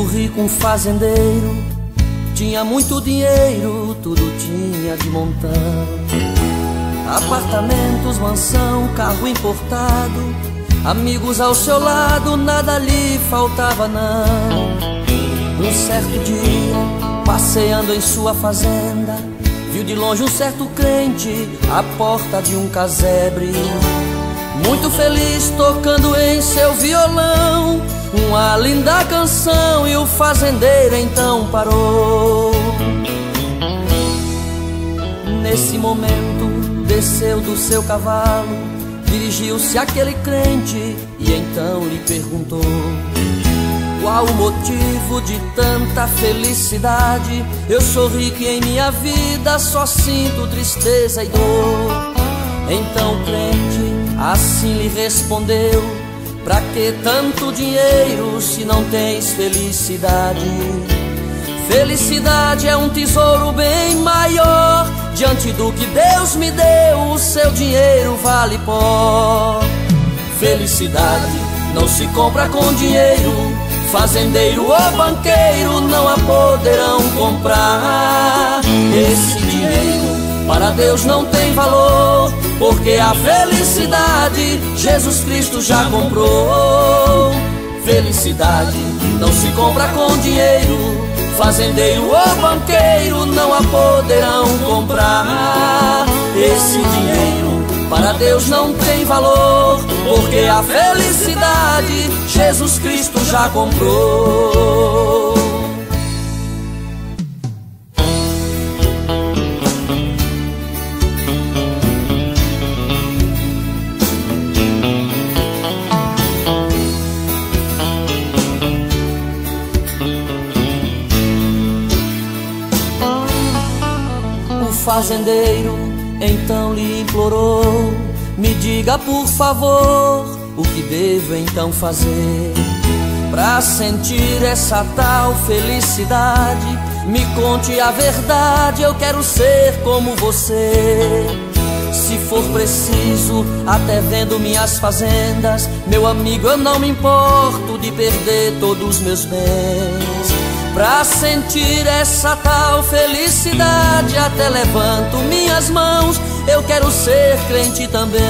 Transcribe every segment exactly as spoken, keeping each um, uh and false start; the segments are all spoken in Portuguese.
rico, um fazendeiro, tinha muito dinheiro, tudo tinha de montão. Apartamentos, mansão, carro importado, amigos ao seu lado, nada lhe faltava não. Um certo dia, passeando em sua fazenda, viu de longe um certo crente à porta de um casebre, muito feliz tocando em seu violão uma linda canção, e o fazendeiro então parou. Nesse momento desceu do seu cavalo, dirigiu-se àquele crente e então lhe perguntou: qual o motivo de tanta felicidade? Eu sou rico e em minha vida só sinto tristeza e dor. Então o crente assim lhe respondeu: pra que tanto dinheiro se não tens felicidade? Felicidade é um tesouro bem maior, diante do que Deus me deu, o seu dinheiro vale pó. Felicidade não se compra com dinheiro, fazendeiro ou banqueiro não a poderão comprar. Esse dinheiro para Deus não tem valor, porque a felicidade Jesus Cristo já comprou. Felicidade não se compra com dinheiro, fazendeiro ou banqueiro não a poderão comprar. Esse dinheiro para Deus não tem valor, porque a felicidade Jesus Cristo já comprou. O fazendeiro então lhe implorou: me diga por favor, o que devo então fazer pra sentir essa tal felicidade? Me conte a verdade, eu quero ser como você. Se for preciso, até vendo minhas fazendas, meu amigo, eu não me importo de perder todos os meus bens. Pra sentir essa tal felicidade, até levanto minhas mãos, eu quero ser crente também.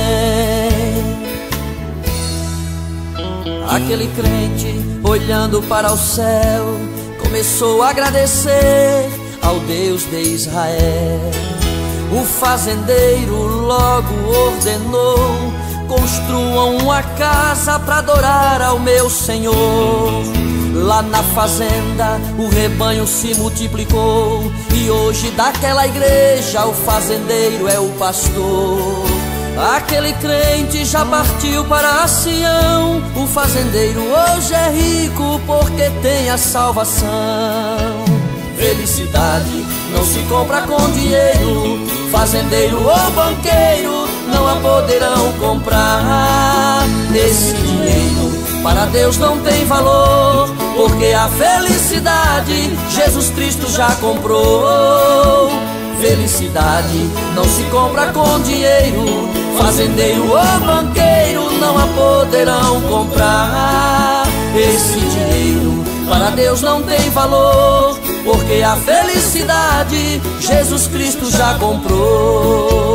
Aquele crente, olhando para o céu, começou a agradecer ao Deus de Israel. O fazendeiro logo ordenou: construam uma casa para adorar ao meu Senhor. Lá na fazenda o rebanho se multiplicou, e hoje daquela igreja o fazendeiro é o pastor. Aquele crente já partiu para Sião, o fazendeiro hoje é rico porque tem a salvação. Felicidade não se compra com dinheiro, fazendeiro ou banqueiro não a poderão comprar. Esse dinheiro para Deus não tem valor, porque a felicidade Jesus Cristo já comprou. Felicidade não se compra com dinheiro, fazendeiro ou banqueiro não a poderão comprar. Esse dinheiro para Deus não tem valor, porque a felicidade Jesus Cristo já comprou.